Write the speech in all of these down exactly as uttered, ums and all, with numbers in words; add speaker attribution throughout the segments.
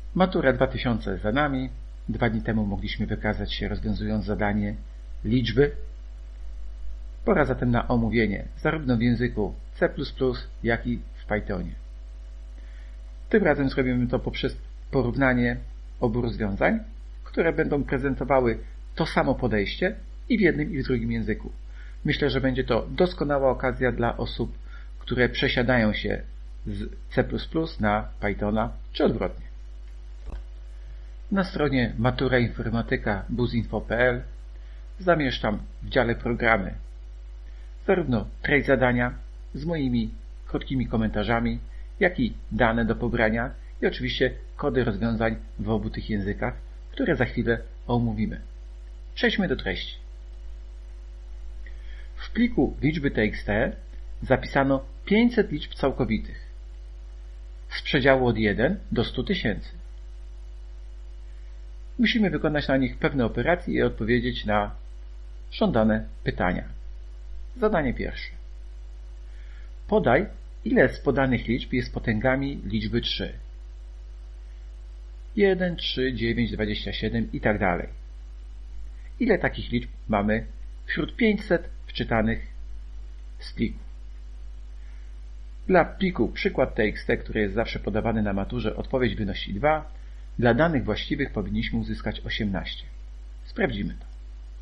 Speaker 1: Matura dwa tysiące za nami. Dwa dni temu mogliśmy wykazać się rozwiązując zadanie liczby. Pora zatem na omówienie zarówno w języku C plus plus, jak i w Pythonie. Tym razem zrobimy to poprzez porównanie obu rozwiązań, które będą prezentowały to samo podejście i w jednym i w drugim języku. Myślę, że będzie to doskonała okazja dla osób, które przesiadają się z C plus plus na Pythona, czy odwrotnie. Na stronie maturainformatyka buzinfo kropka p l zamieszczam w dziale programy zarówno treść zadania z moimi krótkimi komentarzami, jak i dane do pobrania i oczywiście kody rozwiązań w obu tych językach, które za chwilę omówimy. Przejdźmy do treści. W pliku liczby txt zapisano pięćset liczb całkowitych z przedziału od jeden do stu tysięcy. Musimy wykonać na nich pewne operacje i odpowiedzieć na żądane pytania. Zadanie pierwsze. Podaj, ile z podanych liczb jest potęgami liczby trzy. jeden, trzy, dziewięć, dwadzieścia siedem i tak dalej. Ile takich liczb mamy wśród pięćset wczytanych z pliku? Dla pliku przykład txt, który jest zawsze podawany na maturze, odpowiedź wynosi dwa. Dla danych właściwych powinniśmy uzyskać osiemnaście. Sprawdzimy to.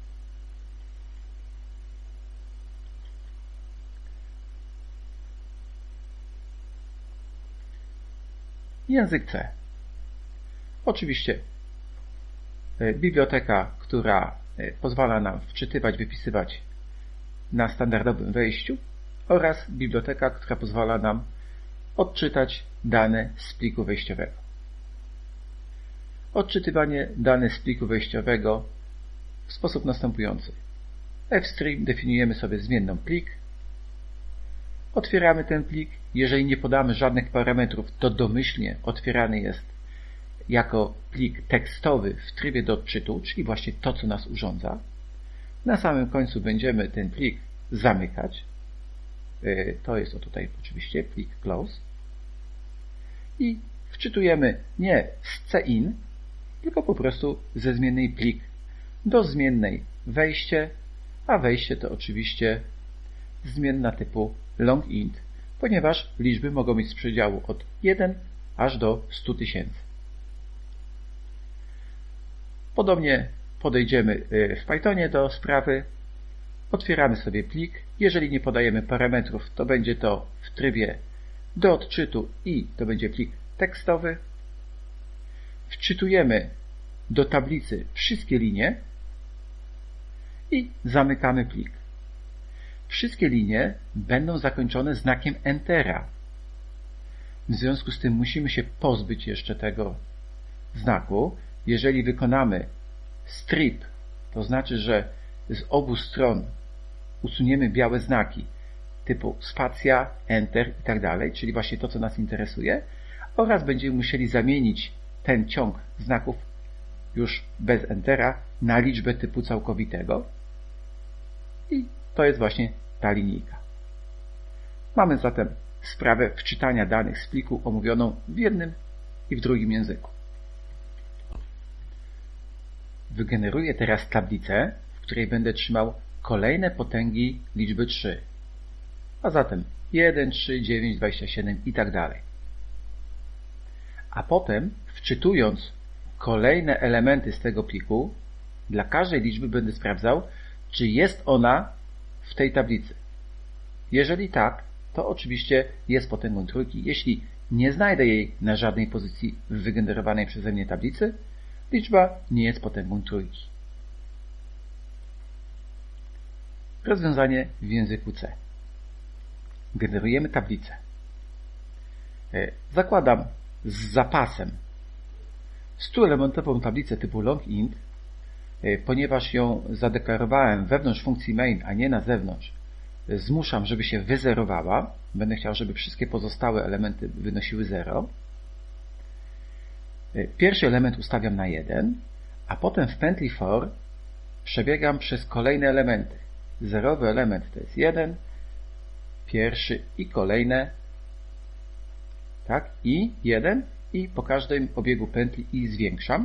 Speaker 1: Język C. Oczywiście biblioteka, która pozwala nam wczytywać, wypisywać na standardowym wejściu oraz biblioteka, która pozwala nam odczytać dane z pliku wejściowego. Odczytywanie danych z pliku wejściowego w sposób następujący. Fstream definiujemy sobie zmienną plik. Otwieramy ten plik. Jeżeli nie podamy żadnych parametrów, to domyślnie otwierany jest jako plik tekstowy w trybie do odczytu, czyli właśnie to, co nas urządza. Na samym końcu będziemy ten plik zamykać. To jest to tutaj oczywiście plik close. I wczytujemy nie z cin, tylko po prostu ze zmiennej plik do zmiennej wejście, a wejście to oczywiście zmienna typu longInt, ponieważ liczby mogą mieć z przedziału od jeden aż do stu tysięcy. Podobnie podejdziemy w Pythonie do sprawy. Otwieramy sobie plik. Jeżeli nie podajemy parametrów, to będzie to w trybie do odczytu i to będzie plik tekstowy. Wczytujemy do tablicy wszystkie linie i zamykamy plik. Wszystkie linie będą zakończone znakiem Entera. W związku z tym musimy się pozbyć jeszcze tego znaku. Jeżeli wykonamy strip, to znaczy, że z obu stron usuniemy białe znaki typu spacja, Enter i tak dalej, czyli właśnie to, co nas interesuje, oraz będziemy musieli zamienić ten ciąg znaków już bez Entera na liczbę typu całkowitego i to jest właśnie ta linijka. Mamy zatem sprawę wczytania danych z pliku omówioną w jednym i w drugim języku. Wygeneruję teraz tablicę, w której będę trzymał kolejne potęgi liczby trzy. A zatem jeden, trzy, dziewięć, dwadzieścia siedem i tak dalej. A potem, wczytując kolejne elementy z tego pliku, dla każdej liczby będę sprawdzał, czy jest ona w tej tablicy. Jeżeli tak, to oczywiście jest potęgą trójki. Jeśli nie znajdę jej na żadnej pozycji w wygenerowanej przeze mnie tablicy, liczba nie jest potęgą trójki. Rozwiązanie w języku C. Generujemy tablicę. Zakładam z zapasem stuelementową tablicę typu longInt, ponieważ ją zadeklarowałem wewnątrz funkcji main, a nie na zewnątrz. Zmuszam, żeby się wyzerowała. Będę chciał, żeby wszystkie pozostałe elementy wynosiły zero. Pierwszy element ustawiam na jeden, a potem w pętli for przebiegam przez kolejne elementy. Zerowy element to jest jeden, pierwszy i kolejne, tak, i jeden, i po każdym obiegu pętli i zwiększam,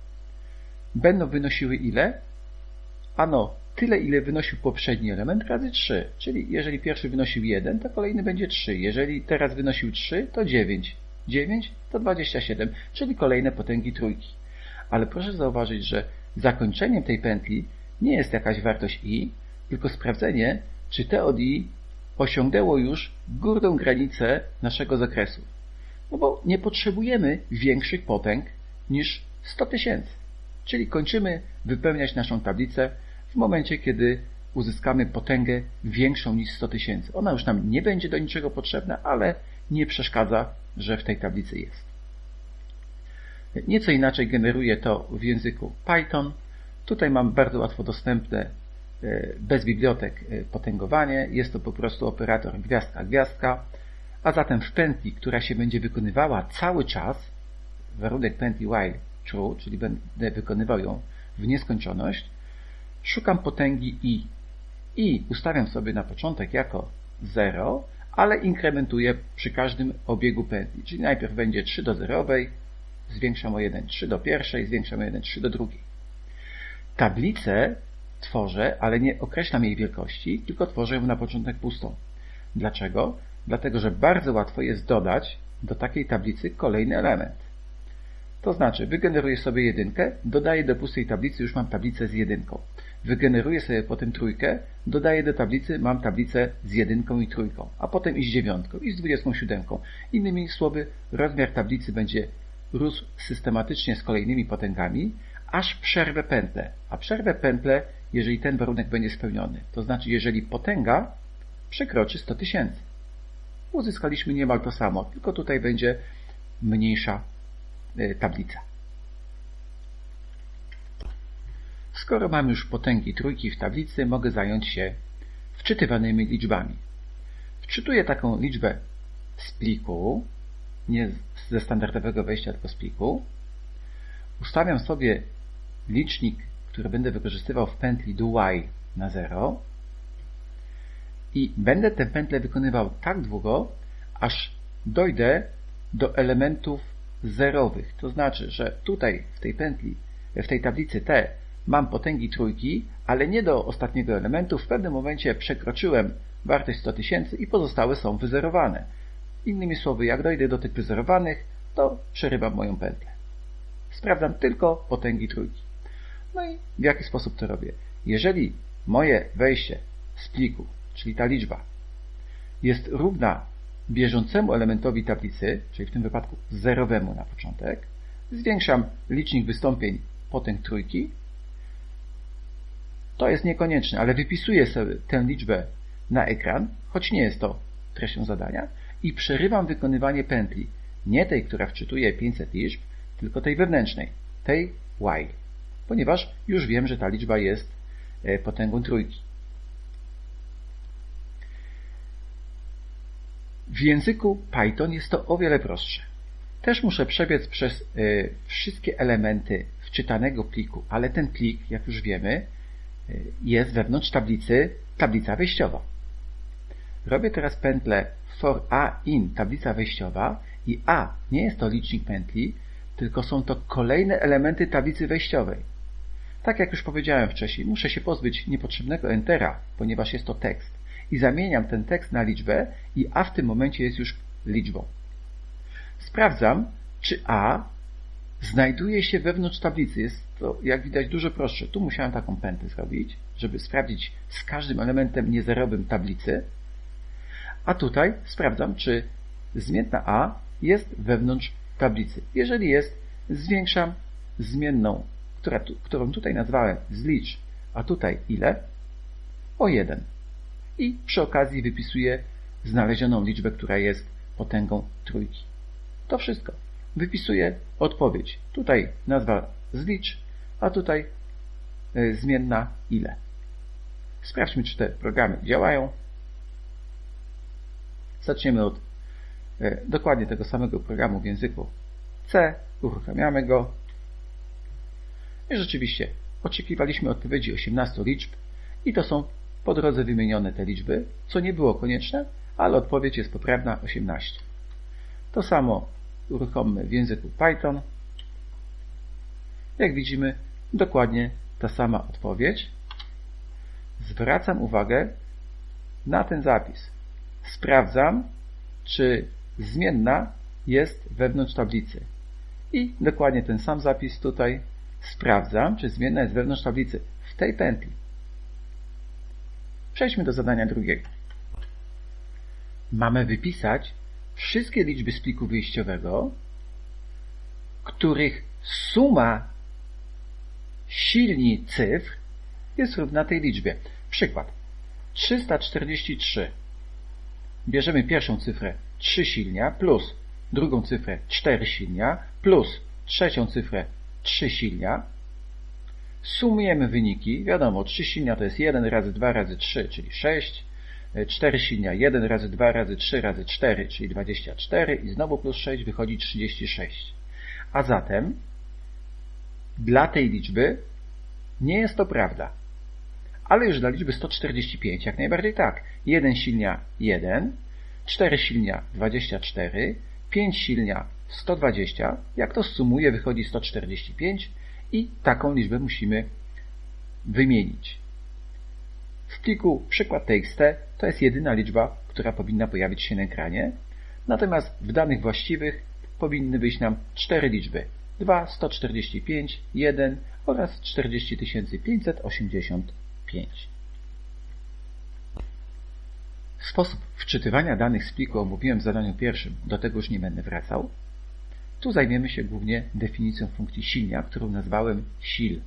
Speaker 1: będą wynosiły ile? Ano, tyle ile wynosił poprzedni element razy trzy, czyli jeżeli pierwszy wynosił jeden, to kolejny będzie trzy. Jeżeli teraz wynosił trzy, to dziewięć. dziewięć to dwadzieścia siedem, czyli kolejne potęgi trójki. Ale proszę zauważyć, że zakończeniem tej pętli nie jest jakaś wartość i, tylko sprawdzenie, czy T od i osiągnęło już górną granicę naszego zakresu. No bo nie potrzebujemy większych potęg niż sto tysięcy. Czyli kończymy wypełniać naszą tablicę w momencie, kiedy uzyskamy potęgę większą niż sto tysięcy. Ona już nam nie będzie do niczego potrzebna, ale nie przeszkadza, że w tej tablicy jest. Nieco inaczej generuję to w języku Python. Tutaj mam bardzo łatwo dostępne, bez bibliotek, potęgowanie. Jest to po prostu operator gwiazdka, gwiazdka. A zatem w pętli, która się będzie wykonywała cały czas, warunek pętli while true, czyli będę wykonywał ją w nieskończoność, szukam potęgi i. I ustawiam sobie na początek jako zero, ale inkrementuję przy każdym obiegu pętli. Czyli najpierw będzie trzy do zerowej, zwiększam o jeden, trzy do pierwszej, zwiększam o jeden, trzy do drugiej. Tablicę tworzę, ale nie określam jej wielkości, tylko tworzę ją na początek pustą. Dlaczego? Dlatego, że bardzo łatwo jest dodać do takiej tablicy kolejny element. To znaczy, wygeneruję sobie jedynkę, dodaję do pustej tablicy, już mam tablicę z jedynką. Wygeneruję sobie potem trójkę, dodaję do tablicy, mam tablicę z jedynką i trójką, a potem i z dziewiątką, i z dwudziestką siódemką. Innymi słowy, rozmiar tablicy będzie rósł systematycznie z kolejnymi potęgami, aż przerwę pętlę. A przerwę pętlę, jeżeli ten warunek będzie spełniony. To znaczy, jeżeli potęga przekroczy sto tysięcy. Uzyskaliśmy niemal to samo, tylko tutaj będzie mniejsza tablica. Skoro mam już potęgi trójki w tablicy, mogę zająć się wczytywanymi liczbami. Wczytuję taką liczbę z pliku, nie ze standardowego wejścia, tylko z pliku. Ustawiam sobie licznik, który będę wykorzystywał w pętli do while na zero i będę tę pętlę wykonywał tak długo, aż dojdę do elementów zerowych. To znaczy, że tutaj w tej pętli, w tej tablicy T mam potęgi trójki, ale nie do ostatniego elementu. W pewnym momencie przekroczyłem wartość sto tysięcy i pozostałe są wyzerowane. Innymi słowy, jak dojdę do tych wyzerowanych, to przerywam moją pętlę. Sprawdzam tylko potęgi trójki. No i w jaki sposób to robię? Jeżeli moje wejście z pliku, czyli ta liczba, jest równa bieżącemu elementowi tablicy, czyli w tym wypadku zerowemu na początek, zwiększam licznik wystąpień potęg trójki. To jest niekonieczne, ale wypisuję sobie tę liczbę na ekran, choć nie jest to treścią zadania, i przerywam wykonywanie pętli, nie tej, która wczytuje pięćset liczb, tylko tej wewnętrznej, tej while, ponieważ już wiem, że ta liczba jest potęgą trójki. W języku Python jest to o wiele prostsze. Też muszę przebiec przez y, wszystkie elementy wczytanego pliku, ale ten plik, jak już wiemy, y, jest wewnątrz tablicy tablica wejściowa. Robię teraz pętlę for a in tablica wejściowa i a nie jest to licznik pętli, tylko są to kolejne elementy tablicy wejściowej. Tak jak już powiedziałem wcześniej, muszę się pozbyć niepotrzebnego entera, ponieważ jest to tekst. I zamieniam ten tekst na liczbę i a w tym momencie jest już liczbą. Sprawdzam, czy a znajduje się wewnątrz tablicy. Jest to, jak widać, dużo prostsze. Tu musiałem taką pętlę zrobić, żeby sprawdzić z każdym elementem niezerowym tablicy. A tutaj sprawdzam, czy zmienna a jest wewnątrz tablicy. Jeżeli jest, zwiększam zmienną, która tu, którą tutaj nazwałem zlicz, a tutaj ile? O jeden. I przy okazji wypisuję znalezioną liczbę, która jest potęgą trójki. To wszystko. Wypisuję odpowiedź. Tutaj nazwa zlicz, a tutaj zmienna ile. Sprawdźmy, czy te programy działają. Zaczniemy od dokładnie tego samego programu w języku C. Uruchamiamy go. I rzeczywiście oczekiwaliśmy odpowiedzi osiemnastu liczb i to są po drodze wymienione te liczby, co nie było konieczne, ale odpowiedź jest poprawna osiemnaście. To samo uruchommy w języku Python. Jak widzimy, dokładnie ta sama odpowiedź. Zwracam uwagę na ten zapis. Sprawdzam, czy zmienna jest wewnątrz tablicy. I dokładnie ten sam zapis tutaj. Sprawdzam, czy zmienna jest wewnątrz tablicy w tej pętli. Przejdźmy do zadania drugiego. Mamy wypisać wszystkie liczby z pliku wyjściowego, których suma silni cyfr jest równa tej liczbie. Przykład. trzysta czterdzieści trzy. Bierzemy pierwszą cyfrę trzy silnia plus drugą cyfrę cztery silnia plus trzecią cyfrę trzy silnia. Sumujemy wyniki. Wiadomo, trzy silnia to jest jeden razy dwa razy trzy, czyli sześć. cztery silnia jeden razy dwa razy trzy razy cztery, czyli dwadzieścia cztery i znowu plus sześć wychodzi trzydzieści sześć. A zatem dla tej liczby nie jest to prawda. Ale już dla liczby sto czterdzieści pięć jak najbardziej tak. jeden silnia jeden, cztery silnia dwadzieścia cztery, pięć silnia sto dwadzieścia. Jak to sumuje, wychodzi sto czterdzieści pięć i taką liczbę musimy wymienić. W pliku przykład.txt to jest jedyna liczba, która powinna pojawić się na ekranie. Natomiast w danych właściwych powinny wyjść nam cztery liczby. dwa, sto czterdzieści pięć, jeden oraz czterdzieści tysięcy pięćset osiemdziesiąt pięć. Sposób wczytywania danych z pliku omówiłem w zadaniu pierwszym, do tego już nie będę wracał. Tu zajmiemy się głównie definicją funkcji silnia, którą nazwałem sil.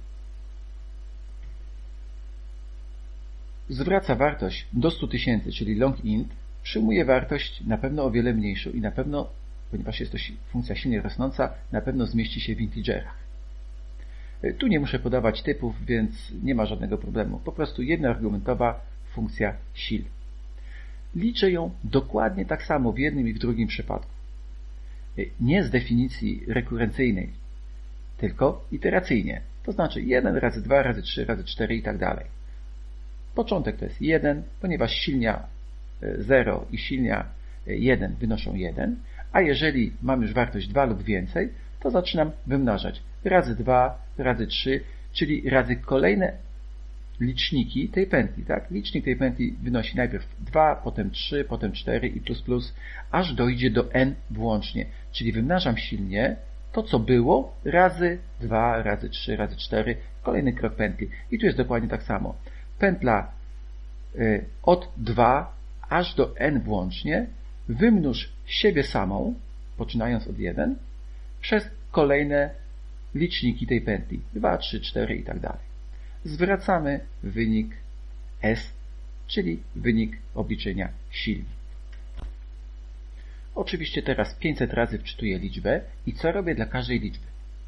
Speaker 1: Zwraca wartość do stu tysięcy, czyli long int, przyjmuje wartość na pewno o wiele mniejszą i na pewno, ponieważ jest to funkcja silnie rosnąca, na pewno zmieści się w integerach. Tu nie muszę podawać typów, więc nie ma żadnego problemu. Po prostu jednoargumentowa funkcja sil. Liczę ją dokładnie tak samo w jednym i w drugim przypadku. Nie z definicji rekurencyjnej, tylko iteracyjnie. To znaczy jeden razy dwa razy trzy razy cztery i tak dalej. Początek to jest jeden, ponieważ silnia zero i silnia jeden wynoszą jeden, a jeżeli mam już wartość dwa lub więcej, to zaczynam wymnażać razy dwa, razy trzy, czyli razy kolejne liczniki tej pętli. Tak? Licznik tej pętli wynosi najpierw dwa, potem trzy, potem cztery i plus plus, aż dojdzie do n włącznie. Czyli wymnażam silnie to, co było, razy dwa, razy trzy, razy cztery, kolejny krok pętli. I tu jest dokładnie tak samo. Pętla y, od dwa aż do n włącznie, wymnóż siebie samą, poczynając od jeden, przez kolejne liczniki tej pętli. dwa, trzy, cztery i tak dalej. Zwracamy wynik S, czyli wynik obliczenia silni. Oczywiście teraz pięćset razy wczytuję liczbę i co robię dla każdej liczby?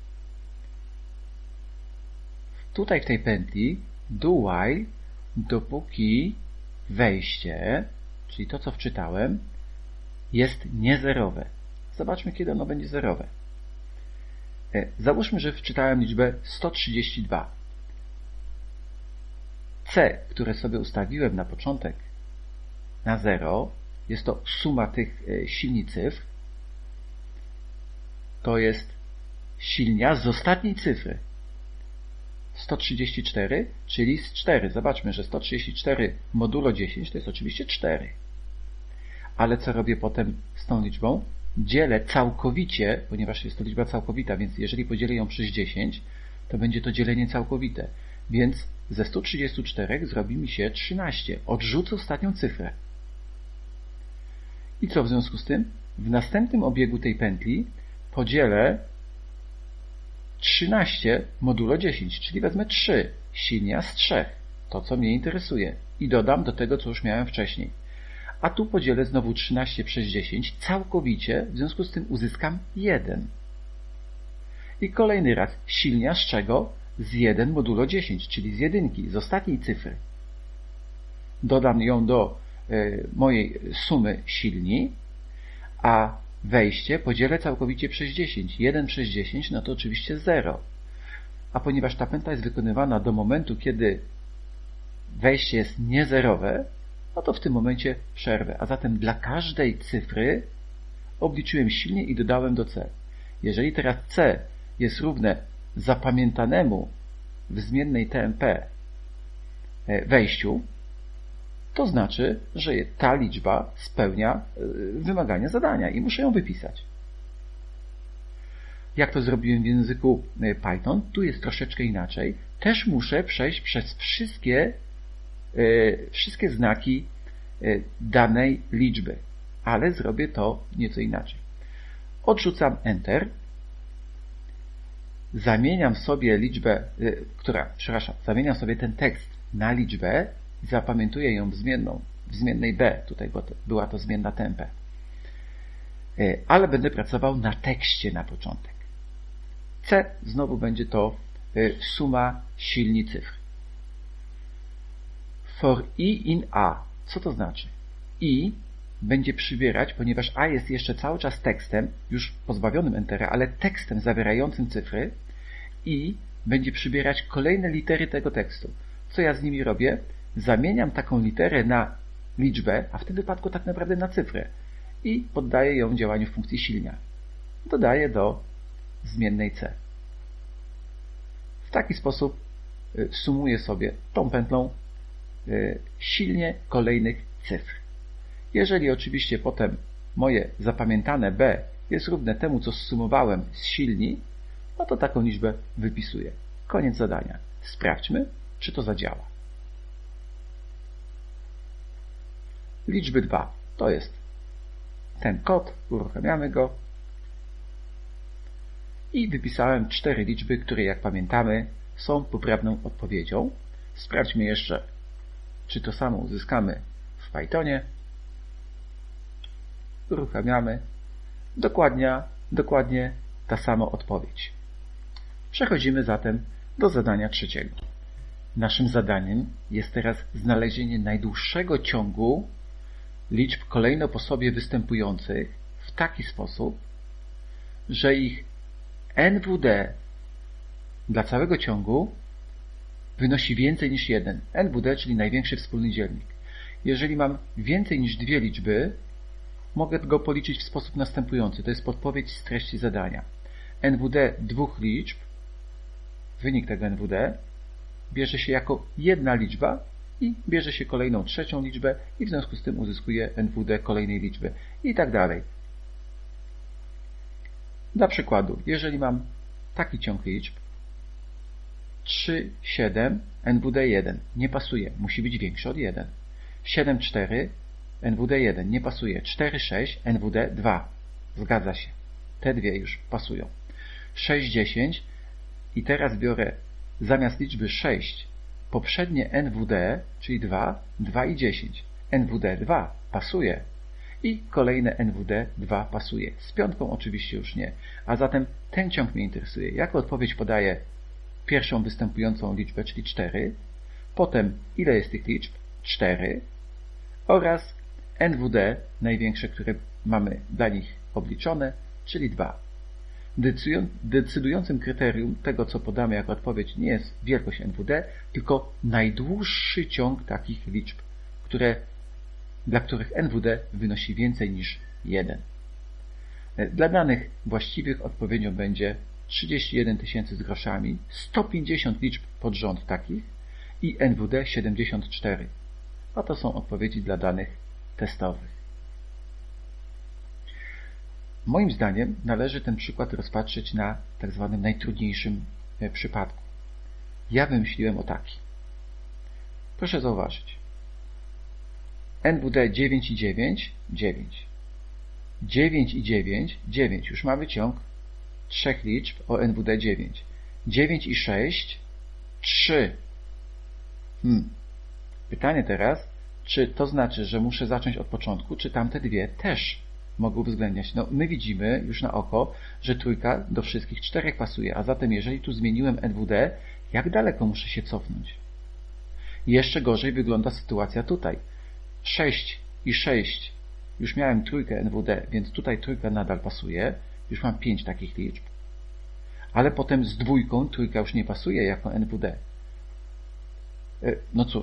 Speaker 1: Tutaj w tej pętli do while, dopóki wejście, czyli to, co wczytałem, jest niezerowe. Zobaczmy, kiedy ono będzie zerowe. Załóżmy, że wczytałem liczbę sto trzydzieści dwa. C, które sobie ustawiłem na początek na zero, jest to suma tych silni cyfr. To jest silnia z ostatniej cyfry. sto trzydzieści cztery, czyli z cztery. Zobaczmy, że sto trzydzieści cztery modulo dziesięć to jest oczywiście cztery. Ale co robię potem z tą liczbą? Dzielę całkowicie, ponieważ jest to liczba całkowita, więc jeżeli podzielę ją przez dziesięć, to będzie to dzielenie całkowite. Więc ze stu trzydziestu czterech zrobi mi się trzynaście. Odrzucę ostatnią cyfrę. I co w związku z tym? W następnym obiegu tej pętli podzielę trzynaście modulo dziesięć, czyli wezmę trzy silnia z trzech, to co mnie interesuje, i dodam do tego, co już miałem wcześniej. A tu podzielę znowu trzynaście przez dziesięć całkowicie, w związku z tym uzyskam jeden. I kolejny raz silnia z czego? Z jeden modulo dziesięć, czyli z jedynki, z ostatniej cyfry. Dodam ją do y, mojej sumy silni, a wejście podzielę całkowicie przez dziesięć. jeden przez dziesięć, no to oczywiście zero. A ponieważ ta pętla jest wykonywana do momentu, kiedy wejście jest niezerowe, no to w tym momencie przerwę. A zatem dla każdej cyfry obliczyłem silnie i dodałem do C. Jeżeli teraz C jest równe zapamiętanemu w zmiennej T M P wejściu, to znaczy, że ta liczba spełnia wymagania zadania i muszę ją wypisać. Jak to zrobiłem w języku Python, tu jest troszeczkę inaczej. Też muszę przejść przez wszystkie, wszystkie znaki danej liczby, ale zrobię to nieco inaczej. Odrzucam Enter, zamieniam sobie liczbę, która, przepraszam, zamieniam sobie ten tekst na liczbę i zapamiętuję ją w zmienną, w zmiennej B, tutaj była to zmienna T M P. Ale będę pracował na tekście na początek. C znowu będzie to suma silni cyfr. For i in A. Co to znaczy? I będzie przybierać, ponieważ A jest jeszcze cały czas tekstem, już pozbawionym entera, ale tekstem zawierającym cyfry, i będzie przybierać kolejne litery tego tekstu. Co ja z nimi robię? Zamieniam taką literę na liczbę, a w tym wypadku tak naprawdę na cyfrę, i poddaję ją działaniu funkcji silnia. Dodaję do zmiennej C. W taki sposób sumuję sobie tą pętlą silnie kolejnych cyfr. Jeżeli oczywiście potem moje zapamiętane B jest równe temu, co zsumowałem z silni, no to taką liczbę wypisuję. Koniec zadania. Sprawdźmy, czy to zadziała. Liczby dwa. To jest ten kod. Uruchamiamy go. I wypisałem cztery liczby, które, jak pamiętamy, są poprawną odpowiedzią. Sprawdźmy jeszcze, czy to samo uzyskamy w Pythonie. Uruchamiamy. Dokładnie, dokładnie ta sama odpowiedź. Przechodzimy zatem do zadania trzeciego. Naszym zadaniem jest teraz znalezienie najdłuższego ciągu liczb kolejno po sobie występujących w taki sposób, że ich N W D dla całego ciągu wynosi więcej niż jeden. N W D, czyli największy wspólny dzielnik. Jeżeli mam więcej niż dwie liczby, mogę go policzyć w sposób następujący. To jest podpowiedź z treści zadania. N W D dwóch liczb, wynik tego N W D, bierze się jako jedna liczba i bierze się kolejną trzecią liczbę i w związku z tym uzyskuje N W D kolejnej liczby i tak dalej. Dla przykładu, jeżeli mam taki ciąg liczb trzy, siedem, N W D jeden, nie pasuje, musi być większy od jeden. siedem, cztery, N W D jeden, nie pasuje. cztery, sześć, N W D dwa, zgadza się. Te dwie już pasują. sześć, dziesięć i teraz biorę zamiast liczby sześć poprzednie N W D, czyli dwa, dwa i dziesięć. N W D dwa pasuje i kolejne N W D dwa pasuje. Z piątką oczywiście już nie. A zatem ten ciąg mnie interesuje. Jako odpowiedź podaję pierwszą występującą liczbę, czyli cztery, potem ile jest tych liczb? cztery oraz N W D największe, które mamy dla nich obliczone, czyli dwa. Decydującym kryterium tego, co podamy jako odpowiedź, nie jest wielkość N W D, tylko najdłuższy ciąg takich liczb, które, dla których N W D wynosi więcej niż jeden. Dla danych właściwych odpowiedzią będzie trzydzieści jeden tysięcy z groszami, sto pięćdziesiąt liczb pod rząd takich i N W D siedemdziesiąt cztery. A to są odpowiedzi dla danych testowych. Moim zdaniem należy ten przykład rozpatrzeć na tak zwanym najtrudniejszym przypadku. Ja wymyśliłem o taki. Proszę zauważyć. N W D dziewięć i dziewięć, dziewięć. dziewięć i dziewięć, dziewięć. Już mamy ciąg trzech liczb o N W D dziewięć. dziewięć i sześć, trzy. Hmm. Pytanie teraz, czy to znaczy, że muszę zacząć od początku, czy tamte dwie też mogą uwzględniać. No, my widzimy już na oko, że trójka do wszystkich czterech pasuje, a zatem jeżeli tu zmieniłem N W D, jak daleko muszę się cofnąć? Jeszcze gorzej wygląda sytuacja tutaj. sześć i sześć. Już miałem trójkę N W D, więc tutaj trójka nadal pasuje. Już mam pięć takich liczb. Ale potem z dwójką trójka już nie pasuje jako N W D. No cóż,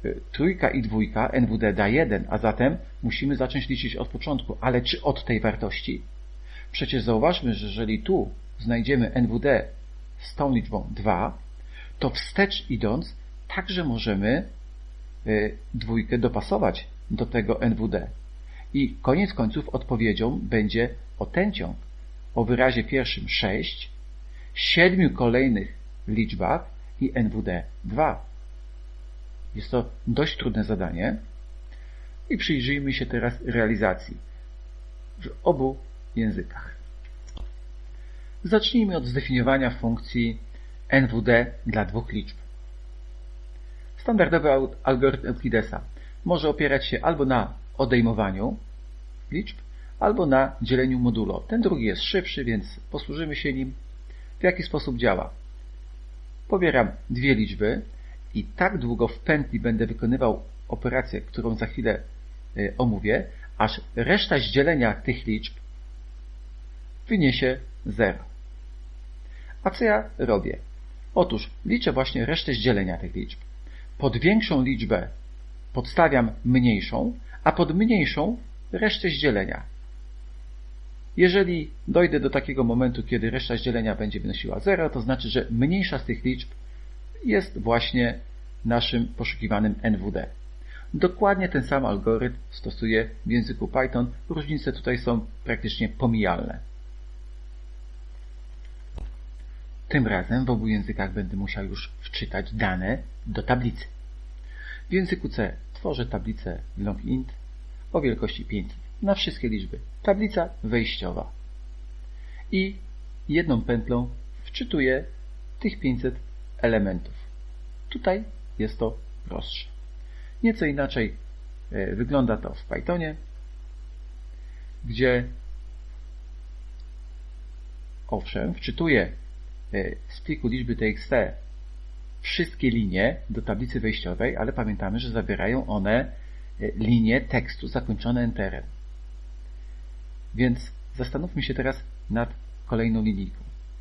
Speaker 1: trójka i dwójka, N W D da jeden, a zatem musimy zacząć liczyć od początku. Ale czy od tej wartości? Przecież zauważmy, że jeżeli tu znajdziemy N W D z tą liczbą dwa, to wstecz idąc także możemy dwójkę dopasować do tego N W D. I koniec końców odpowiedzią będzie o ten ciąg. O wyrazie pierwszym sześć, siedmiu kolejnych liczbach i N W D dwa. Jest to dość trudne zadanie i przyjrzyjmy się teraz realizacji w obu językach. Zacznijmy od zdefiniowania funkcji N W D dla dwóch liczb. Standardowy algorytm Euklidesa może opierać się albo na odejmowaniu liczb, albo na dzieleniu modulo. Ten drugi jest szybszy, więc posłużymy się nim. W jaki sposób działa? Pobieram dwie liczby i tak długo w pętli będę wykonywał operację, którą za chwilę omówię, aż reszta z dzielenia tych liczb wyniesie zero. A co ja robię? Otóż liczę właśnie resztę z dzielenia tych liczb. Pod większą liczbę podstawiam mniejszą, a pod mniejszą resztę z dzielenia. Jeżeli dojdę do takiego momentu, kiedy reszta z dzielenia będzie wynosiła zero, to znaczy, że mniejsza z tych liczb jest właśnie naszym poszukiwanym N W D. Dokładnie ten sam algorytm stosuję w języku Python. Różnice tutaj są praktycznie pomijalne. Tym razem w obu językach będę musiał już wczytać dane do tablicy. W języku C tworzę tablicę longInt o wielkości pięćset na wszystkie liczby. Tablica wejściowa. I jedną pętlą wczytuję tych pięćset elementów. Tutaj jest to prostsze. Nieco inaczej wygląda to w Pythonie, gdzie owszem, wczytuję z pliku liczby txt wszystkie linie do tablicy wejściowej, ale pamiętamy, że zawierają one linie tekstu zakończone enterem. Więc zastanówmy się teraz nad kolejną linijką.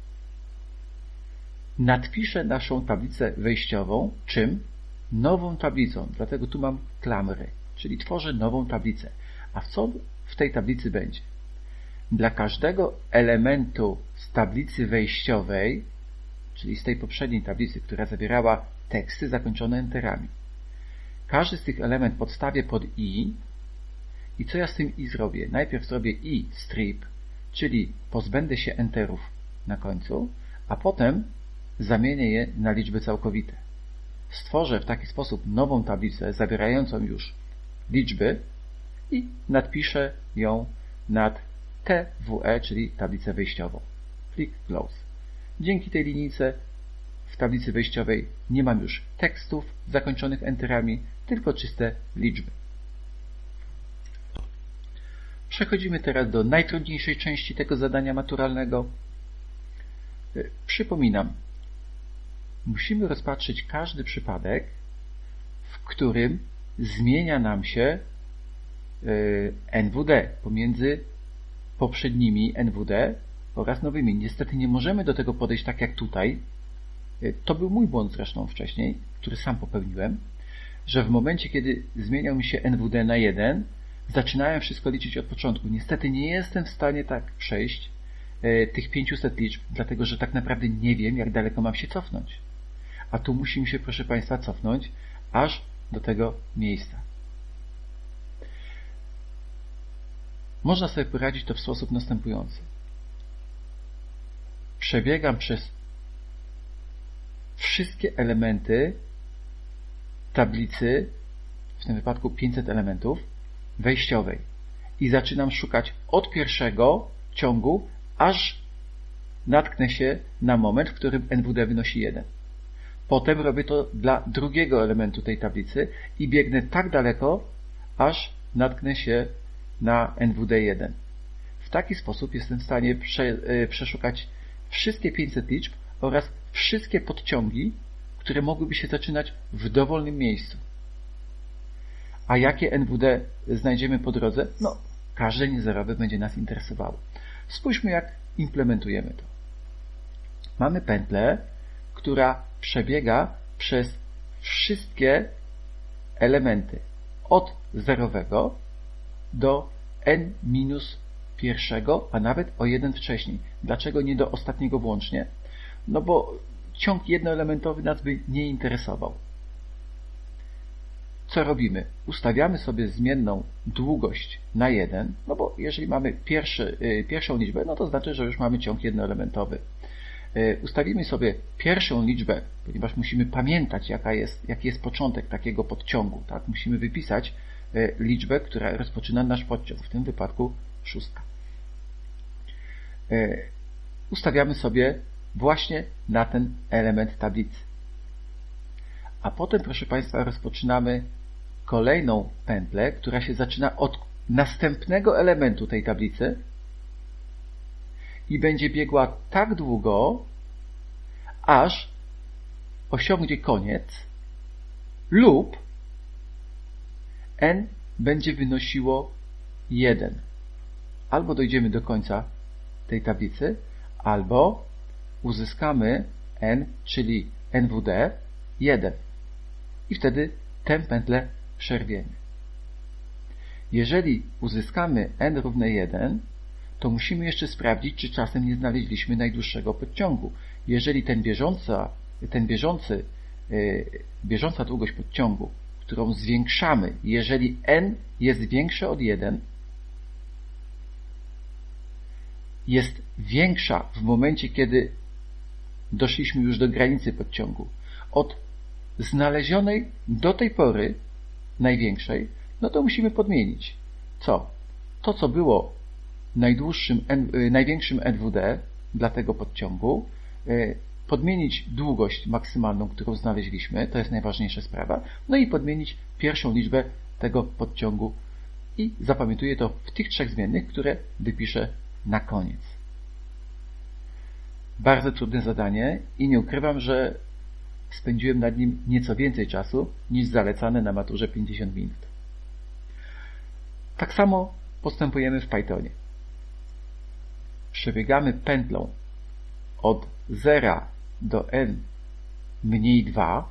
Speaker 1: Nadpiszę naszą tablicę wejściową czym? Nową tablicą, dlatego tu mam klamry, czyli tworzę nową tablicę. A co w tej tablicy będzie? Dla każdego elementu z tablicy wejściowej, czyli z tej poprzedniej tablicy, która zawierała teksty zakończone enterami, każdy z tych elementów podstawię pod i i co ja z tym i zrobię? Najpierw zrobię i strip, czyli pozbędę się enterów na końcu, a potem zamienię je na liczby całkowite. Stworzę w taki sposób nową tablicę zawierającą już liczby i nadpiszę ją nad T W E, czyli tablicę wejściową. Click Close. Dzięki tej linijce w tablicy wejściowej nie mam już tekstów zakończonych enterami, tylko czyste liczby. Przechodzimy teraz do najtrudniejszej części tego zadania maturalnego. Przypominam, musimy rozpatrzyć każdy przypadek, w którym zmienia nam się N W D pomiędzy poprzednimi N W D oraz nowymi. Niestety nie możemy do tego podejść tak jak tutaj. To był mój błąd zresztą wcześniej, który sam popełniłem, że w momencie, kiedy zmieniał mi się N W D na jeden, zaczynałem wszystko liczyć od początku. Niestety nie jestem w stanie tak przejść tych pięciuset liczb, dlatego że tak naprawdę nie wiem, jak daleko mam się cofnąć. A tu musimy się, proszę Państwa, cofnąć aż do tego miejsca. Można sobie poradzić to w sposób następujący. Przebiegam przez wszystkie elementy tablicy, w tym wypadku pięćset elementów, wejściowej i zaczynam szukać od pierwszego ciągu, aż natknę się na moment, w którym N W D wynosi jeden. Potem robię to dla drugiego elementu tej tablicy i biegnę tak daleko, aż natknę się na N W D jeden. W taki sposób jestem w stanie prze, przeszukać wszystkie pięćset liczb oraz wszystkie podciągi, które mogłyby się zaczynać w dowolnym miejscu. A jakie N W D znajdziemy po drodze? No, każde niezerowe będzie nas interesowało. Spójrzmy, jak implementujemy to. Mamy pętlę, która przebiega przez wszystkie elementy od zerowego do n minus pierwszego, a nawet o jeden wcześniej. Dlaczego nie do ostatniego włącznie? No bo ciąg jednoelementowy nas by nie interesował. Co robimy? Ustawiamy sobie zmienną długość na jeden, no bo jeżeli mamy pierwszy, yy, pierwszą liczbę, no to znaczy, że już mamy ciąg jednoelementowy. Yy, ustawimy sobie pierwszą liczbę, ponieważ musimy pamiętać, jaka jest, jaki jest początek takiego podciągu. Tak? Musimy wypisać yy, liczbę, która rozpoczyna nasz podciąg, w tym wypadku szóstka. Yy, ustawiamy sobie właśnie na ten element tablicy. A potem, proszę Państwa, rozpoczynamy kolejną pętlę, która się zaczyna od następnego elementu tej tablicy i będzie biegła tak długo, aż osiągnie koniec lub n będzie wynosiło jeden. Albo dojdziemy do końca tej tablicy, albo uzyskamy n, czyli N W D jeden. I wtedy tę pętlę przerwiemy. Jeżeli uzyskamy n równe jeden, to musimy jeszcze sprawdzić, czy czasem nie znaleźliśmy najdłuższego podciągu. Jeżeli ten, bieżąca, ten bieżący, yy, bieżąca długość podciągu, którą zwiększamy, jeżeli n jest większe od jeden, jest większa w momencie, kiedy doszliśmy już do granicy podciągu, od znalezionej do tej pory największej, no to musimy podmienić. Co? To, co było najdłuższym, największym N W D dla tego podciągu, podmienić długość maksymalną, którą znaleźliśmy, to jest najważniejsza sprawa, no i podmienić pierwszą liczbę tego podciągu i zapamiętuję to w tych trzech zmiennych, które wypiszę na koniec. Bardzo trudne zadanie i nie ukrywam, że spędziłem nad nim nieco więcej czasu niż zalecane na maturze pięćdziesiąt minut. Tak samo postępujemy w Pythonie. Przebiegamy pętlą od zera do n mniej dwa.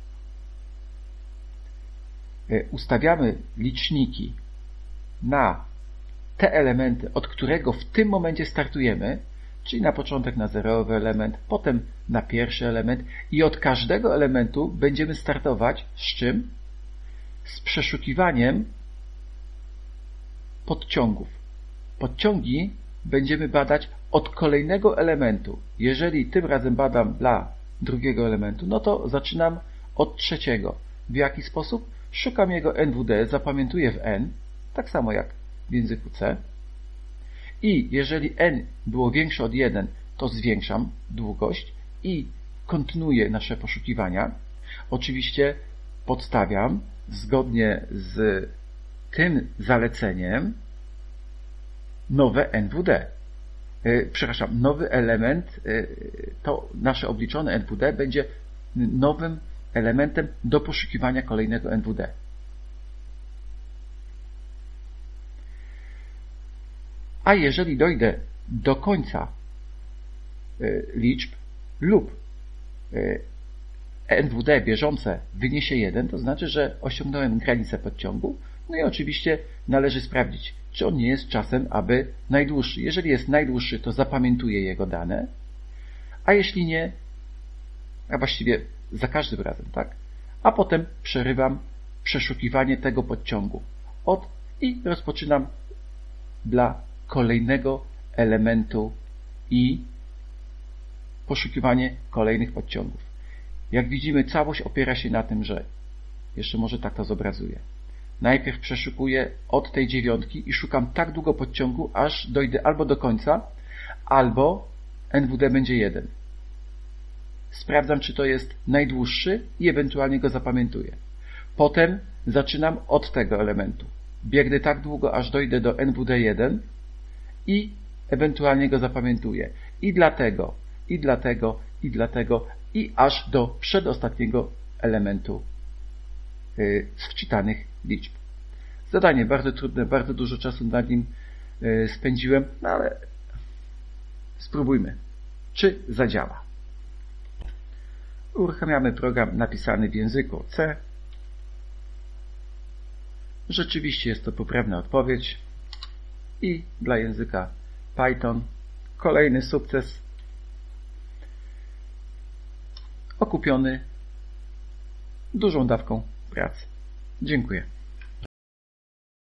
Speaker 1: Ustawiamy liczniki na te elementy, od którego w tym momencie startujemy, czyli na początek na zerowy element, potem na pierwszy element i od każdego elementu będziemy startować z czym? Z przeszukiwaniem podciągów. Podciągi będziemy badać od kolejnego elementu. Jeżeli tym razem badam dla drugiego elementu, no to zaczynam od trzeciego. W jaki sposób? Szukam jego N W D, zapamiętuję w n, tak samo jak w języku C. I jeżeli n było większe od jeden, to zwiększam długość i kontynuuję nasze poszukiwania. Oczywiście podstawiam zgodnie z tym zaleceniem nowe N W D. Yy, przepraszam, nowy element, yy, to nasze obliczone N W D będzie nowym elementem do poszukiwania kolejnego N W D. A jeżeli dojdę do końca yy, liczb lub yy, N W D bieżące wyniesie jeden, to znaczy, że osiągnąłem granicę podciągu. No i oczywiście należy sprawdzić, czy on nie jest czasem aby najdłuższy. Jeżeli jest najdłuższy, to zapamiętuję jego dane, a jeśli nie, a właściwie za każdym razem, tak? A potem przerywam przeszukiwanie tego podciągu od i rozpoczynam dla kolejnego elementu i poszukiwanie kolejnych podciągów. Jak widzimy, całość opiera się na tym, że jeszcze może tak to zobrazuję. Najpierw przeszukuję od tej dziewiątki i szukam tak długo podciągu, aż dojdę albo do końca, albo N W D będzie jeden. Sprawdzam, czy to jest najdłuższy i ewentualnie go zapamiętuję. Potem zaczynam od tego elementu. Biegnę tak długo, aż dojdę do N W D jeden i ewentualnie go zapamiętuję. I dlatego, i dlatego, i dlatego, i aż do przedostatniego elementu yy, z wczytanych liczb. Zadanie bardzo trudne, bardzo dużo czasu nad nim yy, spędziłem, no ale spróbujmy, czy zadziała. Uruchamiamy program napisany w języku C. Rzeczywiście jest to poprawna odpowiedź i dla języka Python kolejny sukces okupiony dużą dawką pracy. Dziękuję.